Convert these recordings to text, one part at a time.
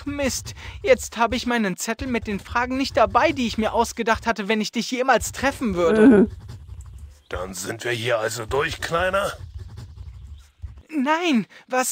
Ach Mist, jetzt habe ich meinen Zettel mit den Fragen nicht dabei, die ich mir ausgedacht hatte, wenn ich dich jemals treffen würde. Dann sind wir hier also durch, Kleiner? Nein,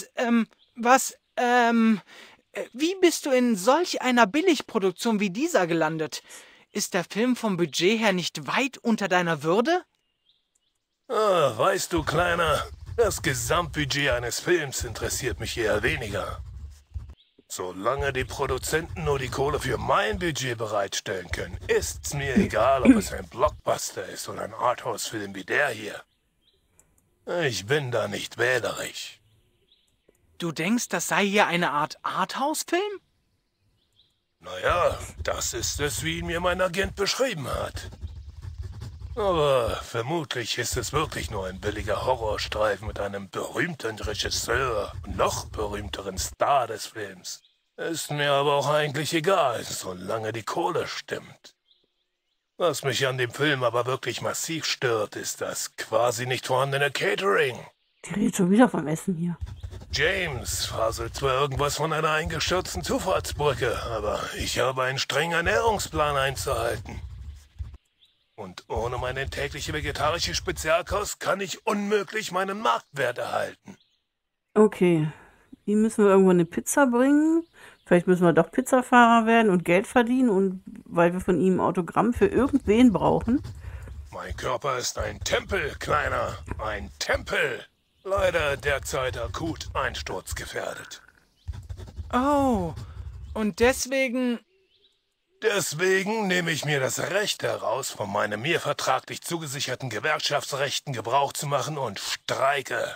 wie bist du in solch einer Billigproduktion wie dieser gelandet? Ist der Film vom Budget her nicht weit unter deiner Würde? Ah, weißt du, Kleiner, das Gesamtbudget eines Films interessiert mich eher weniger. Solange die Produzenten nur die Kohle für mein Budget bereitstellen können, ist's mir egal, ob es ein Blockbuster ist oder ein Arthouse-Film wie der hier. Ich bin da nicht wählerisch. Du denkst, das sei hier eine Art Arthouse-Film? Naja, das ist es, wie ihn mir mein Agent beschrieben hat. Aber vermutlich ist es wirklich nur ein billiger Horrorstreifen mit einem berühmten Regisseur und noch berühmteren Star des Films. Ist mir aber auch eigentlich egal, solange die Kohle stimmt. Was mich an dem Film aber wirklich massiv stört, ist das quasi nicht vorhandene Catering. Die redet schon wieder vom Essen hier. James faselt zwar irgendwas von einer eingestürzten Zufahrtsbrücke, aber ich habe einen strengen Ernährungsplan einzuhalten. Und ohne meine tägliche vegetarische Spezialkost kann ich unmöglich meinen Marktwert erhalten. Okay. Ihm müssen wir irgendwann eine Pizza bringen. Vielleicht müssen wir doch Pizzafahrer werden und Geld verdienen, und weil wir von ihm ein Autogramm für irgendwen brauchen. Mein Körper ist ein Tempel, Kleiner. Ein Tempel. Leider derzeit akut einsturzgefährdet. Oh, und deswegen... Deswegen nehme ich mir das Recht heraus, von meinen mir vertraglich zugesicherten Gewerkschaftsrechten Gebrauch zu machen und streike.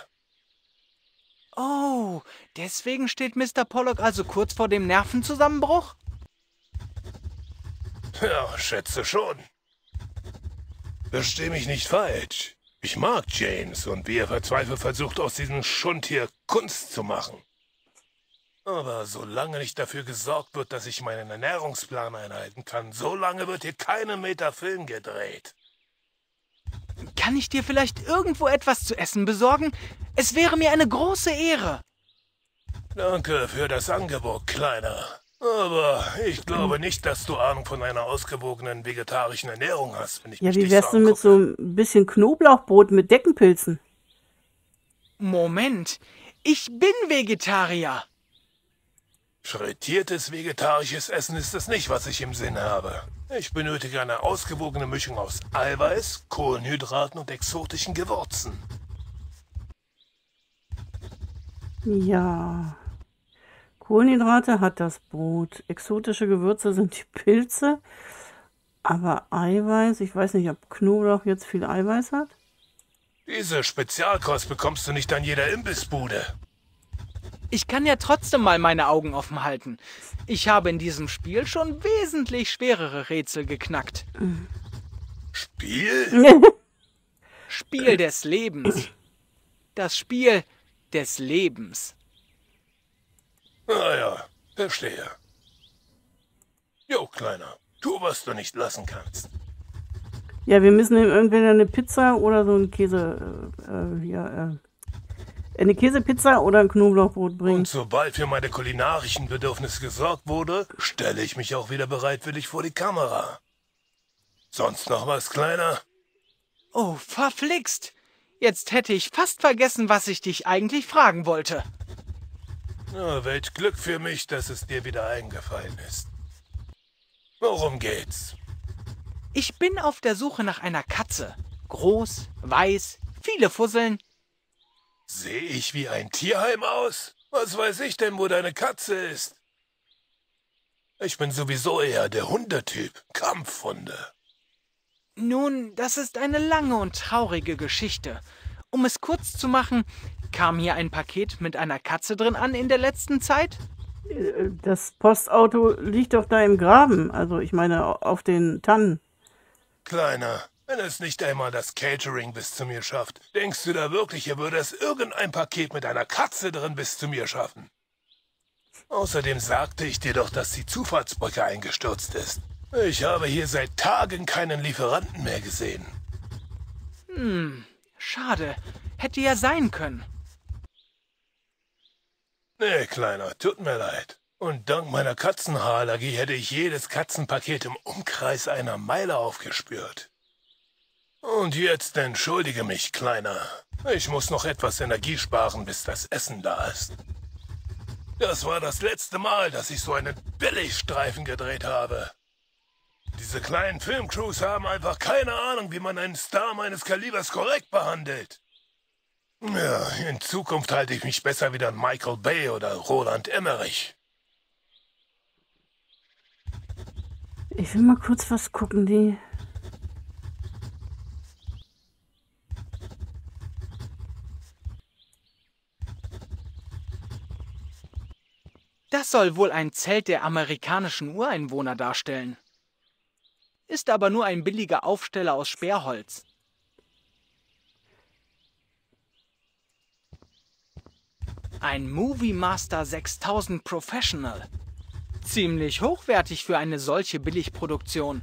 Oh, deswegen steht Mr. Pollock also kurz vor dem Nervenzusammenbruch? Ja, schätze schon. Versteh mich nicht falsch. Ich mag James und wie er verzweifelt versucht, aus diesem Schund hier Kunst zu machen. Aber solange nicht dafür gesorgt wird, dass ich meinen Ernährungsplan einhalten kann, solange wird hier keinen Meter Film gedreht. Kann ich dir vielleicht irgendwo etwas zu essen besorgen? Es wäre mir eine große Ehre. Danke für das Angebot, Kleiner. Aber ich glaube nicht, dass du Ahnung von einer ausgewogenen vegetarischen Ernährung hast, wenn ich Ja, mich wie dich wär's so denn mit so angucke. ein bisschen Knoblauchbrot mit Deckenpilzen? Moment, ich bin Vegetarier. Frittiertes vegetarisches Essen ist es nicht, was ich im Sinn habe. Ich benötige eine ausgewogene Mischung aus Eiweiß, Kohlenhydraten und exotischen Gewürzen. Ja. Kohlenhydrate hat das Brot. Exotische Gewürze sind die Pilze. Aber Eiweiß, ich weiß nicht, ob Knoblauch jetzt viel Eiweiß hat. Diese Spezialkost bekommst du nicht an jeder Imbissbude. Ich kann ja trotzdem mal meine Augen offen halten. Ich habe in diesem Spiel schon wesentlich schwerere Rätsel geknackt. Spiel? Spiel des Lebens. Das Spiel des Lebens. Naja, verstehe. Jo, Kleiner, tu, was du nicht lassen kannst. Ja, wir müssen ihm entweder eine Pizza oder so ein eine Käsepizza oder ein Knoblauchbrot bringen. Und sobald für meine kulinarischen Bedürfnisse gesorgt wurde, stelle ich mich auch wieder bereitwillig vor die Kamera. Sonst noch was, Kleiner? Oh, verflixt! Jetzt hätte ich fast vergessen, was ich dich eigentlich fragen wollte. Na, welch Glück für mich, dass es dir wieder eingefallen ist. Worum geht's? Ich bin auf der Suche nach einer Katze. Groß, weiß, viele Fusseln. Sehe ich wie ein Tierheim aus? Was weiß ich denn, wo deine Katze ist? Ich bin sowieso eher der Hundetyp. Kampfhunde. Nun, das ist eine lange und traurige Geschichte. Um es kurz zu machen, kam hier ein Paket mit einer Katze drin an in der letzten Zeit? Das Postauto liegt doch da im Graben. Also ich meine auf den Tannen. Kleiner, wenn es nicht einmal das Catering bis zu mir schafft, denkst du da wirklich, er würde es irgendein Paket mit einer Katze drin bis zu mir schaffen? Außerdem sagte ich dir doch, dass die Zufahrtsbrücke eingestürzt ist. Ich habe hier seit Tagen keinen Lieferanten mehr gesehen. Schade. Hätte ja sein können. Nee, Kleiner, tut mir leid. Und dank meiner Katzenhaarallergie hätte ich jedes Katzenpaket im Umkreis einer Meile aufgespürt. Und jetzt entschuldige mich, Kleiner. Ich muss noch etwas Energie sparen, bis das Essen da ist. Das war das letzte Mal, dass ich so einen Billigstreifen gedreht habe. Diese kleinen Filmcrews haben einfach keine Ahnung, wie man einen Star meines Kalibers korrekt behandelt. Ja, in Zukunft halte ich mich besser wieder an Michael Bay oder Roland Emmerich. Ich will mal kurz was gucken, die... Das soll wohl ein Zelt der amerikanischen Ureinwohner darstellen. Ist aber nur ein billiger Aufsteller aus Sperrholz. Ein Movie Master 6000 Professional. Ziemlich hochwertig für eine solche Billigproduktion.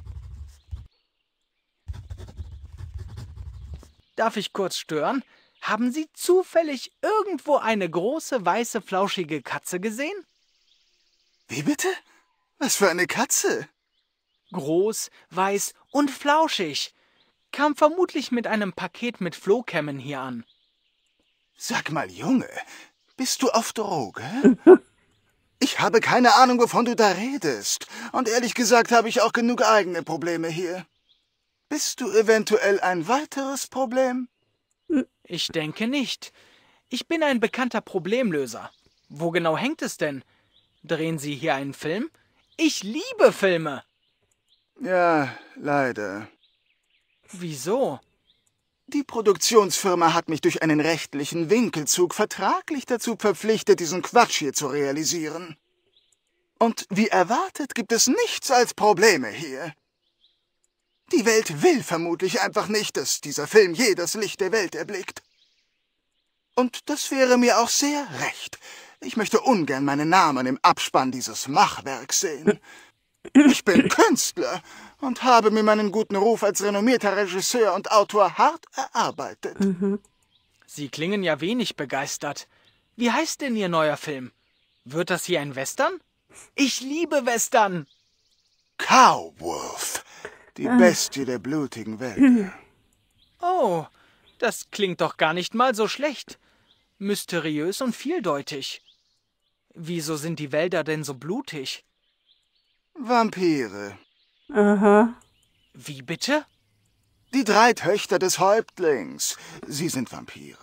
Darf ich kurz stören? Haben Sie zufällig irgendwo eine große, weiße, flauschige Katze gesehen? Wie bitte? Was für eine Katze? Groß, weiß und flauschig. Kam vermutlich mit einem Paket mit Flohkämmen hier an. Sag mal, Junge, bist du auf Droge? Ich habe keine Ahnung, wovon du da redest. Und ehrlich gesagt habe ich auch genug eigene Probleme hier. Bist du eventuell ein weiteres Problem? Ich denke nicht. Ich bin ein bekannter Problemlöser. Wo genau hängt es denn? Drehen Sie hier einen Film? Ich liebe Filme. Ja, leider. Wieso? Die Produktionsfirma hat mich durch einen rechtlichen Winkelzug vertraglich dazu verpflichtet, diesen Quatsch hier zu realisieren. Und wie erwartet gibt es nichts als Probleme hier. Die Welt will vermutlich einfach nicht, dass dieser Film je das Licht der Welt erblickt. Und das wäre mir auch sehr recht. Ich möchte ungern meinen Namen im Abspann dieses Machwerks sehen. Ich bin Künstler und habe mir meinen guten Ruf als renommierter Regisseur und Autor hart erarbeitet. Sie klingen ja wenig begeistert. Wie heißt denn Ihr neuer Film? Wird das hier ein Western? Ich liebe Western! Cowwolf, die Bestie der blutigen Welt. Oh, das klingt doch gar nicht mal so schlecht. Mysteriös und vieldeutig. Wieso sind die Wälder denn so blutig? Vampire. Aha. Wie bitte? Die 3 Töchter des Häuptlings. Sie sind Vampire.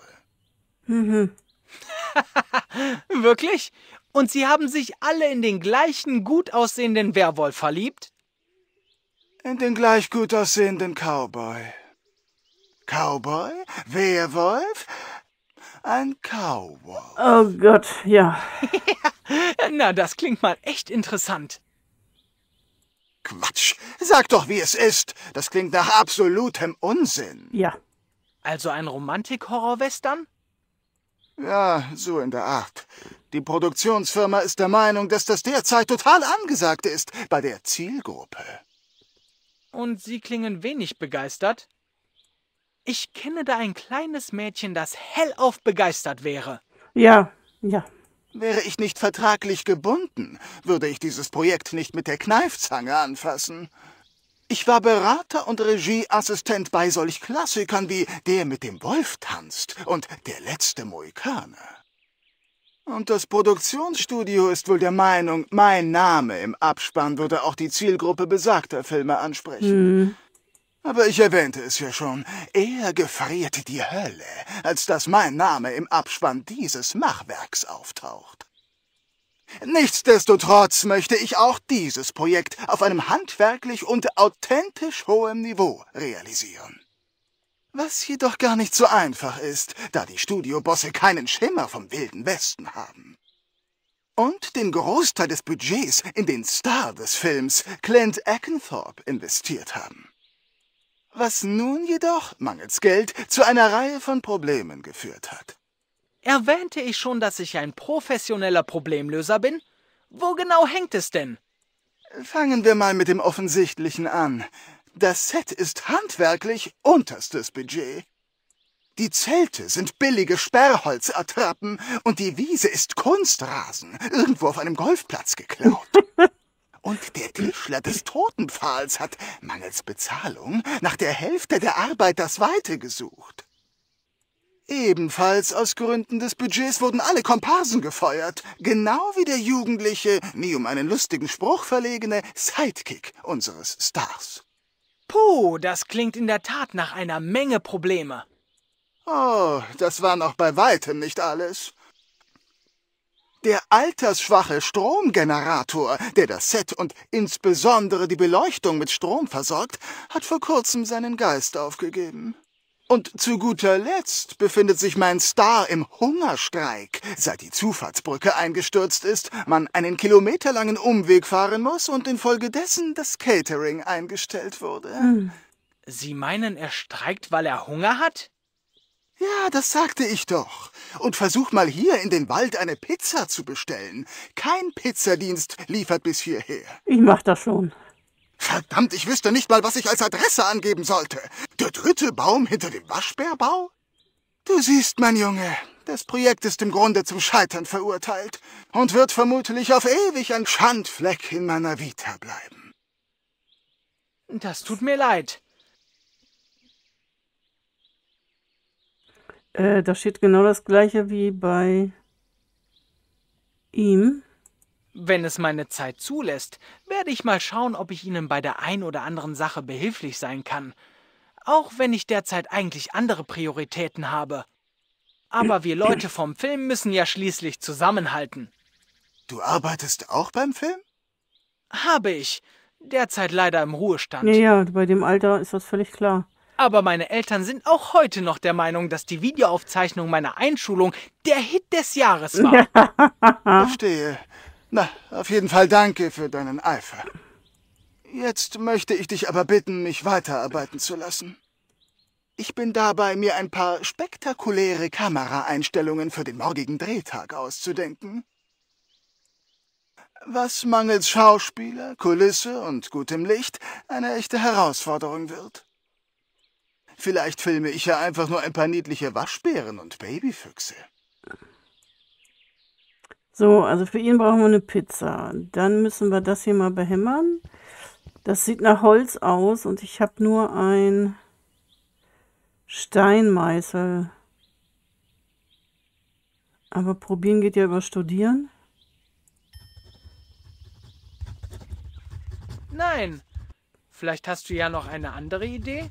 Wirklich? Und Sie haben sich alle in den gleichen gut aussehenden Werwolf verliebt? In den gleich gut aussehenden Cowboy. Cowboy? Werwolf? Ein Cowboy. Oh Gott, ja. Na, das klingt mal echt interessant. Quatsch. Sag doch, wie es ist. Das klingt nach absolutem Unsinn. Ja. Also ein Romantik-Horror-Western? Ja, so in der Art. Die Produktionsfirma ist der Meinung, dass das derzeit total angesagt ist bei der Zielgruppe. Und Sie klingen wenig begeistert? Ich kenne da ein kleines Mädchen, das hellauf begeistert wäre. Ja, ja. Wäre ich nicht vertraglich gebunden, würde ich dieses Projekt nicht mit der Kneifzange anfassen. Ich war Berater und Regieassistent bei solch Klassikern wie Der mit dem Wolf tanzt und Der letzte Mohikaner. Und das Produktionsstudio ist wohl der Meinung, mein Name im Abspann würde auch die Zielgruppe besagter Filme ansprechen. Aber ich erwähnte es ja schon, eher gefriert die Hölle, als dass mein Name im Abspann dieses Machwerks auftaucht. Nichtsdestotrotz möchte ich auch dieses Projekt auf einem handwerklich und authentisch hohem Niveau realisieren. Was jedoch gar nicht so einfach ist, da die Studiobosse keinen Schimmer vom Wilden Westen haben. Und den Großteil des Budgets in den Star des Films, Clint Eckенthorpe, investiert haben. Was nun jedoch, mangels Geld, zu einer Reihe von Problemen geführt hat. Erwähnte ich schon, dass ich ein professioneller Problemlöser bin? Wo genau hängt es denn? Fangen wir mal mit dem Offensichtlichen an. Das Set ist handwerklich unterstes Budget. Die Zelte sind billige Sperrholzattrappen und die Wiese ist Kunstrasen, irgendwo auf einem Golfplatz geklaut. Und der Tischler des Totenpfahls hat, mangels Bezahlung, nach der Hälfte der Arbeit das Weite gesucht. Ebenfalls aus Gründen des Budgets wurden alle Komparsen gefeuert, genau wie der jugendliche, nie um einen lustigen Spruch verlegene Sidekick unseres Stars. Puh, das klingt in der Tat nach einer Menge Probleme. Oh, das war noch bei weitem nicht alles. Der altersschwache Stromgenerator, der das Set und insbesondere die Beleuchtung mit Strom versorgt, hat vor kurzem seinen Geist aufgegeben. Und zu guter Letzt befindet sich mein Star im Hungerstreik, seit die Zufahrtsbrücke eingestürzt ist, man einen kilometerlangen Umweg fahren muss und infolgedessen das Catering eingestellt wurde. Sie meinen, er streikt, weil er Hunger hat? Ja, das sagte ich doch. Und versuch mal hier in den Wald eine Pizza zu bestellen. Kein Pizzadienst liefert bis hierher. Ich mach das schon. Verdammt, ich wüsste nicht mal, was ich als Adresse angeben sollte. Der dritte Baum hinter dem Waschbärbau? Du siehst, mein Junge, das Projekt ist im Grunde zum Scheitern verurteilt und wird vermutlich auf ewig ein Schandfleck in meiner Vita bleiben. Das tut mir leid. Da steht genau das gleiche wie bei ihm. Wenn es meine Zeit zulässt, werde ich mal schauen, ob ich Ihnen bei der ein oder anderen Sache behilflich sein kann. Auch wenn ich derzeit eigentlich andere Prioritäten habe. Aber wir Leute vom Film müssen ja schließlich zusammenhalten. Du arbeitest auch beim Film? Habe ich. Derzeit leider im Ruhestand. Ja, bei dem Alter ist das völlig klar. Aber meine Eltern sind auch heute noch der Meinung, dass die Videoaufzeichnung meiner Einschulung der Hit des Jahres war. Verstehe. Na, auf jeden Fall danke für deinen Eifer. Jetzt möchte ich dich aber bitten, mich weiterarbeiten zu lassen. Ich bin dabei, mir ein paar spektakuläre Kameraeinstellungen für den morgigen Drehtag auszudenken. Was mangels Schauspieler, Kulisse und gutem Licht eine echte Herausforderung wird. Vielleicht filme ich ja einfach nur ein paar niedliche Waschbären und Babyfüchse. So, also für ihn brauchen wir eine Pizza. Dann müssen wir das hier mal behämmern. Das sieht nach Holz aus und ich habe nur ein Steinmeißel. Aber probieren geht ja über Studieren. Nein. Vielleicht hast du ja noch eine andere Idee?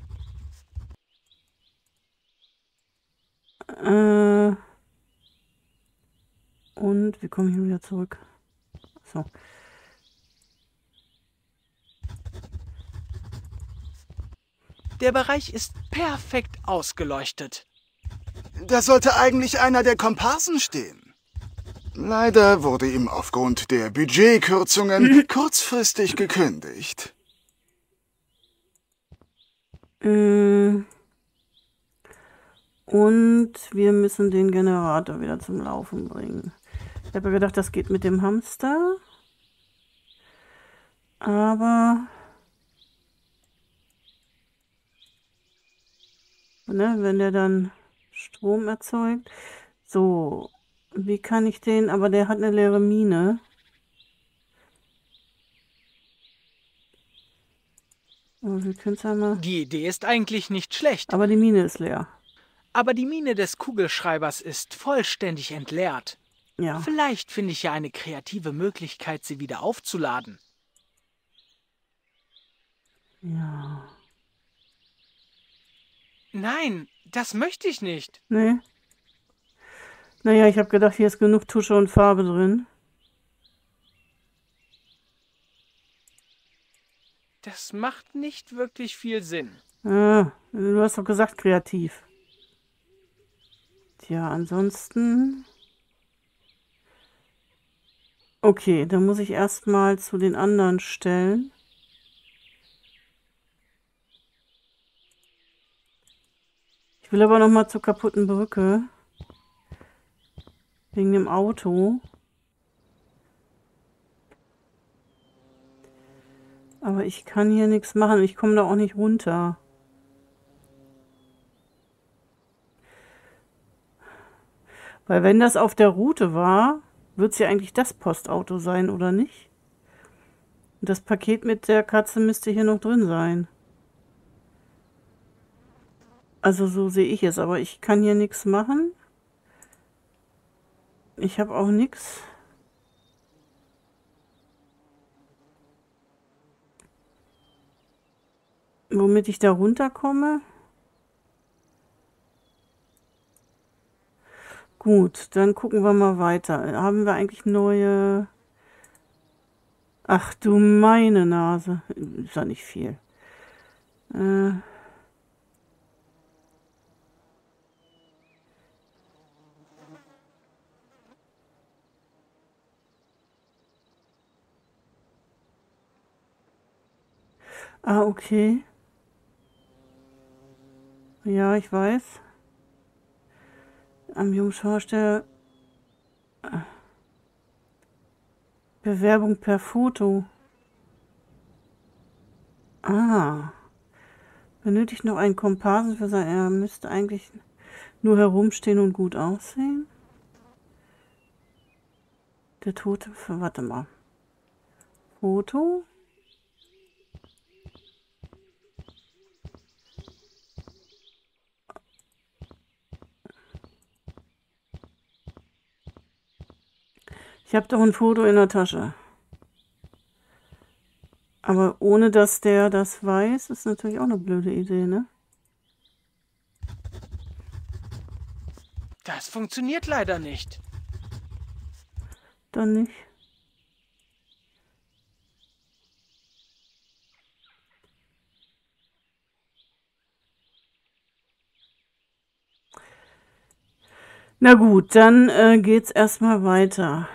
Und wir kommen hier wieder zurück. So. Der Bereich ist perfekt ausgeleuchtet. Da sollte eigentlich einer der Komparsen stehen. Leider wurde ihm aufgrund der Budgetkürzungen kurzfristig gekündigt. Und wir müssen den Generator wieder zum Laufen bringen. Ich habe gedacht, das geht mit dem Hamster. Aber ne, wenn der dann Strom erzeugt. So, wie kann ich den? Aber der hat eine leere Mine. Aber wir können es einmal. Die Idee ist eigentlich nicht schlecht. Aber die Mine ist leer. Aber die Mine des Kugelschreibers ist vollständig entleert. Ja. Vielleicht finde ich ja eine kreative Möglichkeit, sie wieder aufzuladen. Ja. Nein, das möchte ich nicht. Nee. Naja, ich habe gedacht, hier ist genug Tusche und Farbe drin. Das macht nicht wirklich viel Sinn. Ah, du hast doch gesagt, kreativ. Tja, ansonsten. Okay, dann muss ich erstmal zu den anderen stellen. Ich will aber noch mal zur kaputten Brücke. Wegen dem Auto. Aber ich kann hier nichts machen. Ich komme da auch nicht runter. Weil wenn das auf der Route war, wird es ja eigentlich das Postauto sein, oder nicht? Und das Paket mit der Katze müsste hier noch drin sein. Also so sehe ich es, aber ich kann hier nichts machen. Ich habe auch nichts. Womit ich da runterkomme. Gut, dann gucken wir mal weiter. Haben wir eigentlich neue... Ach du meine Nase. Ist ja nicht viel. Ah, okay. Ja, ich weiß. Am Jungschausteller Bewerbung per Foto. Ah. Benötigt noch einen Komparsen für sein... Er müsste eigentlich nur herumstehen und gut aussehen. Der Tote... Warte mal. Foto. Ich habe doch ein Foto in der Tasche. Aber ohne dass der das weiß, ist natürlich auch eine blöde Idee, ne? Das funktioniert leider nicht. Dann nicht. Na gut, dann geht's erstmal weiter.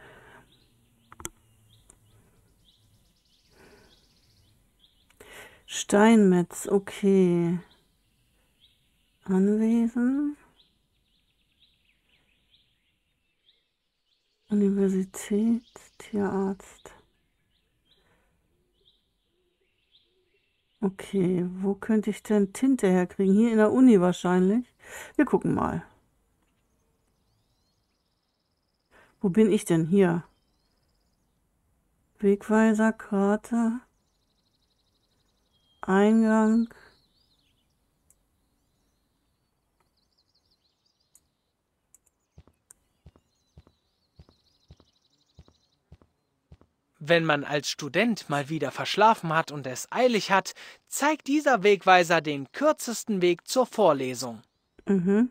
Steinmetz, okay. Anwesen. Universität, Tierarzt. Okay, wo könnte ich denn Tinte herkriegen? Hier in der Uni wahrscheinlich. Wir gucken mal. Wo bin ich denn? Hier. Wegweiser, Karte. Eingang. Wenn man als Student mal wieder verschlafen hat und es eilig hat, zeigt dieser Wegweiser den kürzesten Weg zur Vorlesung. Mhm.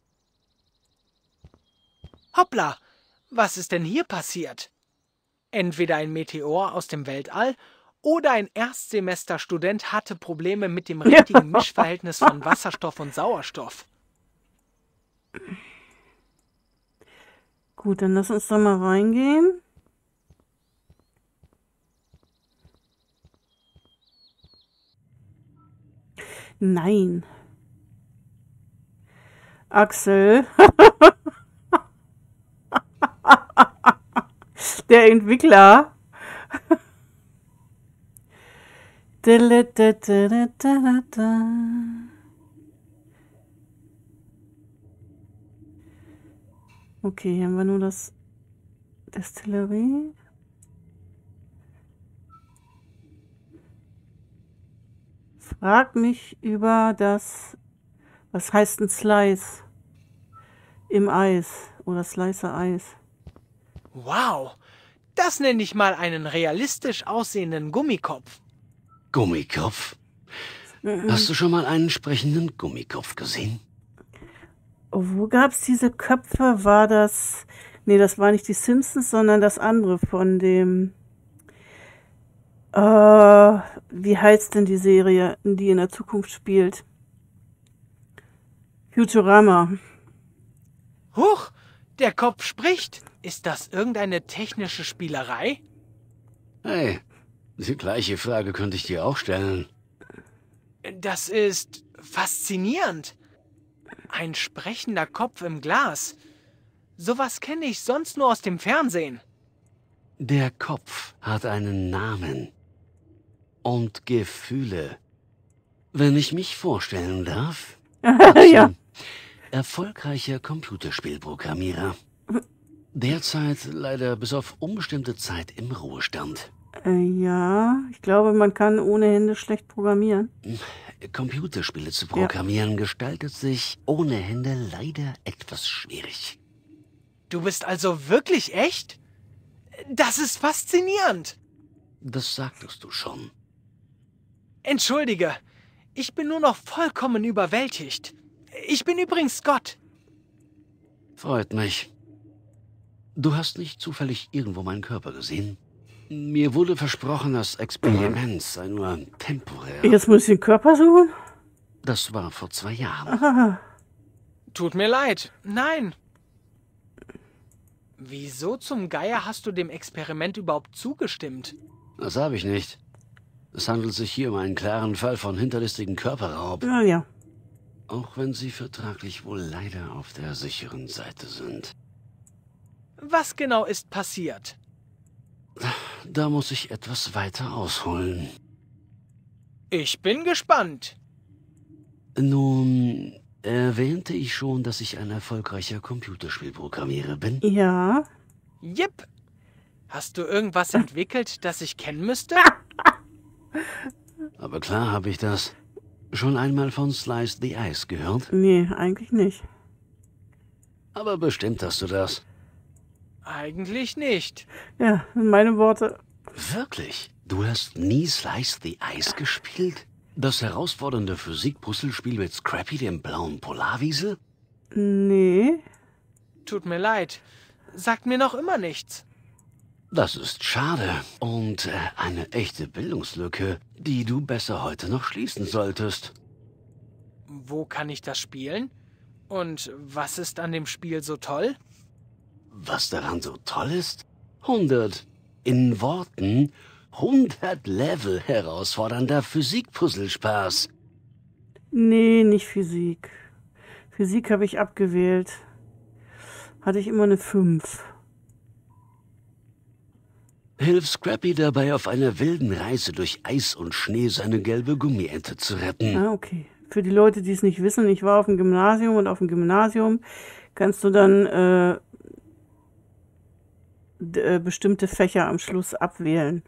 Hoppla, was ist denn hier passiert? Entweder ein Meteor aus dem Weltall oder ein Erstsemesterstudent hatte Probleme mit dem richtigen Mischverhältnis von Wasserstoff und Sauerstoff. Gut, dann lass uns da mal reingehen. Nein. Axel. Der Entwickler. Okay, hier haben wir nur das Destillerie. Frag mich über das, was heißt ein Slice im Eis oder Slicer-Eis. Wow, das nenne ich mal einen realistisch aussehenden Gummikopf. Gummikopf? Hast du schon mal einen sprechenden Gummikopf gesehen? Wo gab es diese Köpfe? War das... Nee, das war nicht die Simpsons, sondern das andere von dem... wie heißt denn die Serie, die in der Zukunft spielt? Futurama. Huch, der Kopf spricht. Ist das irgendeine technische Spielerei? Hey, die gleiche Frage könnte ich dir auch stellen. Das ist faszinierend. Ein sprechender Kopf im Glas. Sowas kenne ich sonst nur aus dem Fernsehen. Der Kopf hat einen Namen und Gefühle. Wenn ich mich vorstellen darf. Ja. erfolgreicher Computerspielprogrammierer. Derzeit leider bis auf unbestimmte Zeit im Ruhestand. Ja, ich glaube, man kann ohne Hände schlecht programmieren. Computerspiele zu programmieren gestaltet sich ohne Hände leider etwas schwierig. Du bist also wirklich echt? Das ist faszinierend. Das sagtest du schon. Entschuldige, ich bin nur noch vollkommen überwältigt. Ich bin übrigens Scott. Freut mich. Du hast nicht zufällig irgendwo meinen Körper gesehen? Mir wurde versprochen, das Experiment sei nur temporär. Jetzt muss ich den Körper suchen? Das war vor 2 Jahren. Aha. Tut mir leid. Nein. Wieso zum Geier hast du dem Experiment überhaupt zugestimmt? Das habe ich nicht. Es handelt sich hier um einen klaren Fall von hinterlistigen Körperraub. Ja, ja. Auch wenn sie vertraglich wohl leider auf der sicheren Seite sind. Was genau ist passiert? Da muss ich etwas weiter ausholen. Ich bin gespannt. Nun, erwähnte ich schon, dass ich ein erfolgreicher Computerspielprogrammierer bin? Ja. Jipp. Hast du irgendwas entwickelt, das ich kennen müsste? Aber klar habe ich das. Schon einmal von Slice the Ice gehört? Nee, eigentlich nicht. Aber bestimmt hast du das. Eigentlich nicht. Ja, meine Worte. Wirklich? Du hast nie Slice the Ice gespielt? Das herausfordernde Physik-Puzzlespiel mit Scrappy, dem blauen Polarwiesel? Nee. Tut mir leid. Sagt mir noch immer nichts. Das ist schade und eine echte Bildungslücke, die du besser heute noch schließen solltest. Wo kann ich das spielen? Und was ist an dem Spiel so toll? Was daran so toll ist? 100, in Worten, 100 Level herausfordernder Physik-Puzzlespaß. Nee, nicht Physik. Physik habe ich abgewählt. Hatte ich immer eine 5. Hilf Scrappy dabei, auf einer wilden Reise durch Eis und Schnee seine gelbe Gummiente zu retten. Ah, okay. Für die Leute, die es nicht wissen, ich war auf dem Gymnasium und auf dem Gymnasium kannst du dann bestimmte Fächer am Schluss abwählen.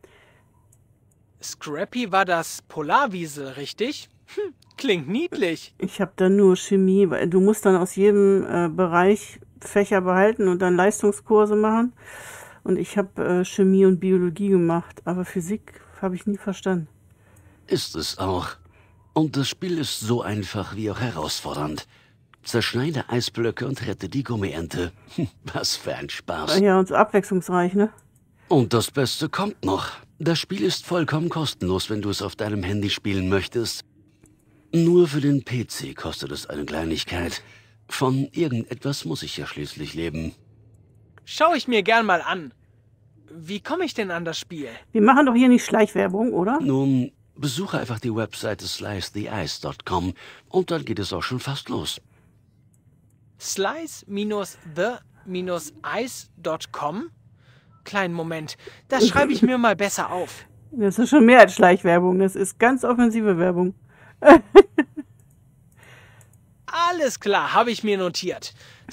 Scrappy war das Polarwiesel, richtig? Klingt niedlich. Ich habe dann nur Chemie, weil du musst dann aus jedem Bereich Fächer behalten und dann Leistungskurse machen. Und ich habe Chemie und Biologie gemacht, aber Physik habe ich nie verstanden. Ist es auch. Und das Spiel ist so einfach wie auch herausfordernd. Zerschneide Eisblöcke und rette die Gummiente. Was für ein Spaß. Ja, und so abwechslungsreich, ne? Und das Beste kommt noch. Das Spiel ist vollkommen kostenlos, wenn du es auf deinem Handy spielen möchtest. Nur für den PC kostet es eine Kleinigkeit. Von irgendetwas muss ich ja schließlich leben. Schau ich mir gern mal an. Wie komme ich denn an das Spiel? Wir machen doch hier nicht Schleichwerbung, oder? Nun, besuche einfach die Webseite slicetheice.com und dann geht es auch schon fast los. Slice-the-ice.com? Kleinen Moment, das schreibe ich mir mal besser auf. Das ist schon mehr als Schleichwerbung, das ist ganz offensive Werbung. Alles klar, habe ich mir notiert.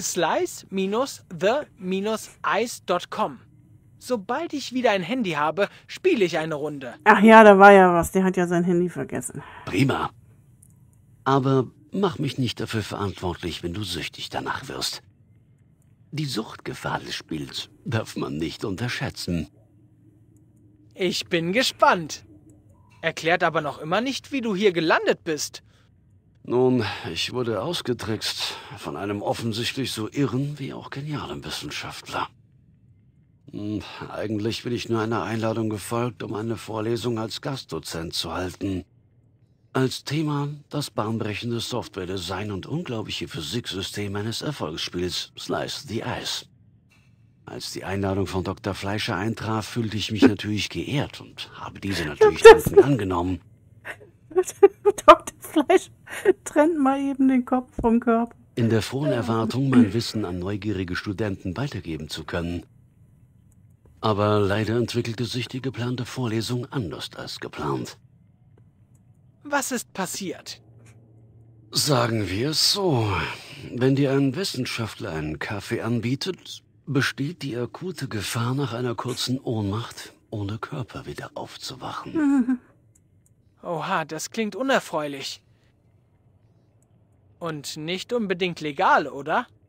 Slice-the-ice.com. Sobald ich wieder ein Handy habe, spiele ich eine Runde. Ach ja, da war ja was, der hat ja sein Handy vergessen. Prima. Aber mach mich nicht dafür verantwortlich, wenn du süchtig danach wirst. Die Suchtgefahr des Spiels darf man nicht unterschätzen. Ich bin gespannt. Erklärt aber noch immer nicht, wie du hier gelandet bist. Nun, ich wurde ausgetrickst von einem offensichtlich so irren wie auch genialen Wissenschaftler. Eigentlich bin ich nur einer Einladung gefolgt, um eine Vorlesung als Gastdozent zu halten. Als Thema das bahnbrechende Software-Design und unglaubliche Physiksystem eines Erfolgsspiels Slice the Ice. Als die Einladung von Dr. Fleischer eintraf, fühlte ich mich natürlich geehrt und habe diese natürlich dankend angenommen. Dr. Fleisch trennt mal eben den Kopf vom Körper. In der frohen Erwartung, mein Wissen an neugierige Studenten weitergeben zu können. Aber leider entwickelte sich die geplante Vorlesung anders als geplant. Was ist passiert? Sagen wir es so. Wenn dir ein Wissenschaftler einen Kaffee anbietet, besteht die akute Gefahr nach einer kurzen Ohnmacht, ohne Körper wieder aufzuwachen. Oha, das klingt unerfreulich. Und nicht unbedingt legal, oder?